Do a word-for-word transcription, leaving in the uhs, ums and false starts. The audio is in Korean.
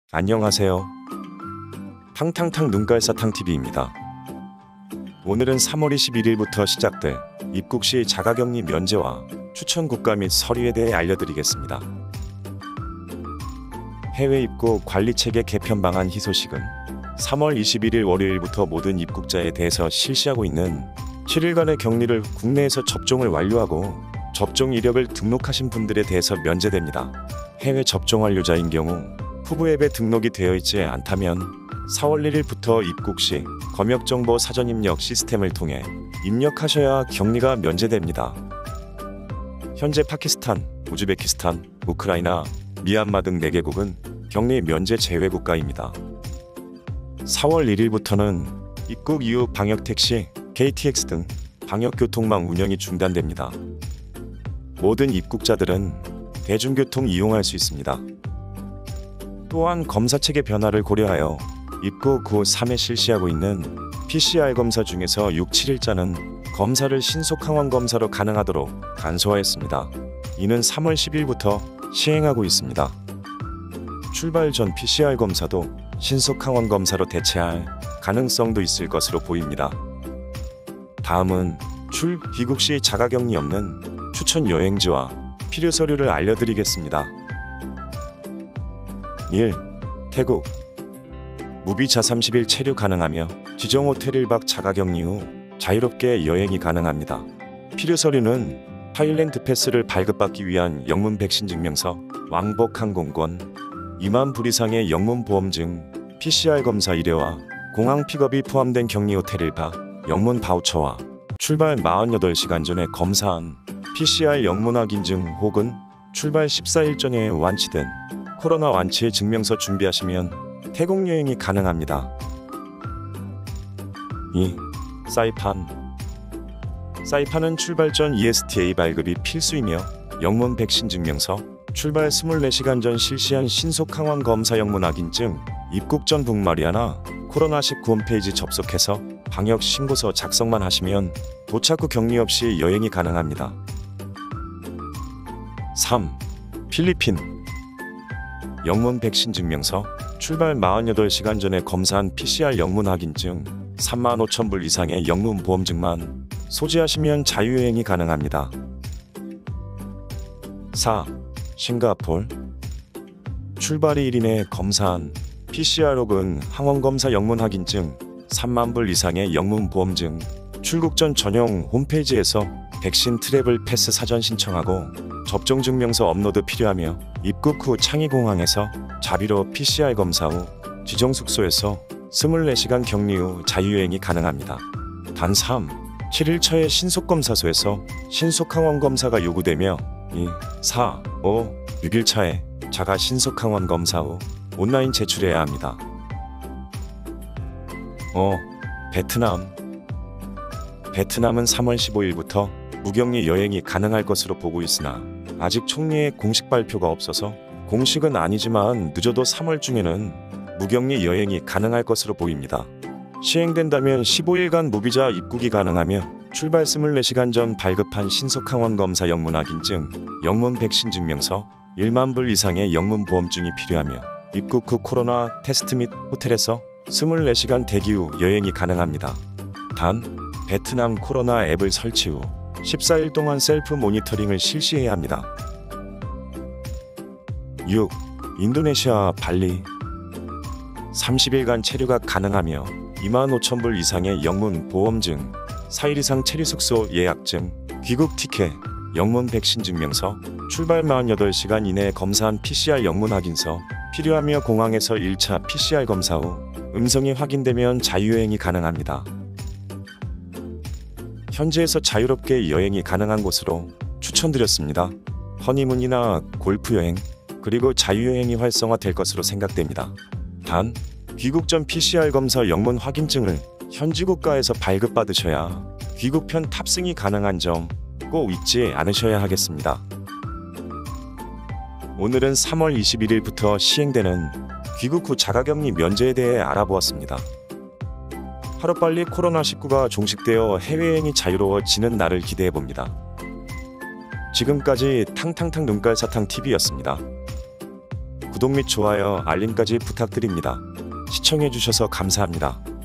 안녕하세요. 탕탕탕 눈깔사탕 티비입니다. 오늘은 삼월 이십일일부터 시작될 입국 시 자가격리 면제와 추천 국가 및 서류에 대해 알려드리겠습니다. 해외 입국 관리체계 개편 방안 희소식은 삼월 이십일일 월요일부터 모든 입국자에 대해서 실시하고 있는 칠일간의 격리를 국내에서 접종을 완료하고 접종 이력을 등록하신 분들에 대해서 면제됩니다. 해외 접종 완료자인 경우 후보 앱에 등록이 되어 있지 않다면 사월 일일부터 입국 시 검역정보 사전 입력 시스템을 통해 입력하셔야 격리가 면제됩니다. 현재 파키스탄, 우즈베키스탄, 우크라이나, 미얀마 등 네 개국은 격리 면제 제외 국가입니다. 사월 일일부터는 입국 이후 방역택시, 케이티엑스 등 방역교통망 운영이 중단됩니다. 모든 입국자들은 대중교통 이용할 수 있습니다. 또한 검사체계 변화를 고려하여 입국 후 삼 회 실시하고 있는 피씨알 검사 중에서 육, 칠일자는 검사를 신속 항원 검사로 가능하도록 간소화했습니다. 이는 삼월 십일부터 시행하고 있습니다. 출발 전 피씨알 검사도 신속 항원 검사로 대체할 가능성도 있을 것으로 보입니다. 다음은 출, 귀국 시 자가격리 없는 추천 여행지와 필요 서류를 알려드리겠습니다. 일. 태국 무비자 삼십 일 체류 가능하며 지정 호텔 일 박 자가격리 후 자유롭게 여행이 가능합니다. 필요 서류는 타일랜드 패스를 발급받기 위한 영문 백신 증명서, 왕복 항공권, 이만 불 이상의 영문 보험증, 피씨알 검사 의뢰와 공항 픽업이 포함된 격리 호텔 일 박, 영문 바우처와 출발 사십팔 시간 전에 검사한 피씨알 영문 확인증 혹은 출발 십사일 전에 완치된 코로나 완치의 증명서 준비하시면 태국 여행이 가능합니다. 이. 사이판 사이판은 출발 전 이에스티에이 발급이 필수이며 영문 백신 증명서, 출발 이십사 시간 전 실시한 신속 항원 검사 영문 확인증, 입국 전 북마리아나 코로나십구 홈페이지 접속해서 방역 신고서 작성만 하시면 도착 후 격리 없이 여행이 가능합니다. 삼. 필리핀 영문 백신 증명서, 출발 사십팔 시간 전에 검사한 피씨알 영문 확인증, 삼만 오천 불 이상의 영문 보험증만 소지하시면 자유여행이 가능합니다. 사. 싱가포르 출발 이 일 이내 검사한 피씨알 혹은 항원검사 영문 확인증, 삼만 불 이상의 영문 보험증, 출국 전 전용 홈페이지에서 백신 트래블 패스 사전 신청하고 접종 증명서 업로드 필요하며 입국 후 창의공항에서 자비로 피씨알 검사 후 지정 숙소에서 이십사 시간 격리 후 자유여행이 가능합니다. 단 삼. 칠일차의 신속검사소에서 신속항원검사가 요구되며 이, 사, 오, 육일차에 자가 신속항원검사 후 온라인 제출해야 합니다. 오. 베트남 베트남은 삼월 십오일부터 무격리 여행이 가능할 것으로 보고 있으나 아직 총리의 공식 발표가 없어서 공식은 아니지만 늦어도 삼월 중에는 무격리 여행이 가능할 것으로 보입니다. 시행된다면 십오일간 무비자 입국이 가능하며 출발 이십사 시간 전 발급한 신속항원 검사 영문 확인증, 영문 백신 증명서, 일만 불 이상의 영문 보험증이 필요하며 입국 후 코로나 테스트 및 호텔에서 이십사 시간 대기 후 여행이 가능합니다. 단, 베트남 코로나 앱을 설치 후 십사일 동안 셀프 모니터링을 실시해야 합니다. 육. 인도네시아 발리 삼십일간 체류가 가능하며 이만 오천 불 이상의 영문 보험증, 사일 이상 체류 숙소 예약증, 귀국 티켓, 영문 백신 증명서, 출발 사십팔 시간 이내에 검사한 피씨알 영문 확인서, 필요하며 공항에서 일차 피씨알 검사 후 음성이 확인되면 자유여행이 가능합니다. 현지에서 자유롭게 여행이 가능한 곳으로 추천드렸습니다. 허니문이나 골프여행, 그리고 자유여행이 활성화될 것으로 생각됩니다. 단, 귀국 전 피씨알 검사 영문 확인증을 현지 국가에서 발급받으셔야 귀국편 탑승이 가능한 점 꼭 잊지 않으셔야 하겠습니다. 오늘은 삼월 이십일일부터 시행되는 귀국 후 자가격리 면제에 대해 알아보았습니다. 하루빨리 코로나 십구가 종식되어 해외여행이 자유로워지는 날을 기대해봅니다. 지금까지 탕탕탕 눈깔사탕 티비였습니다. 구독 및 좋아요, 알림까지 부탁드립니다. 시청해주셔서 감사합니다.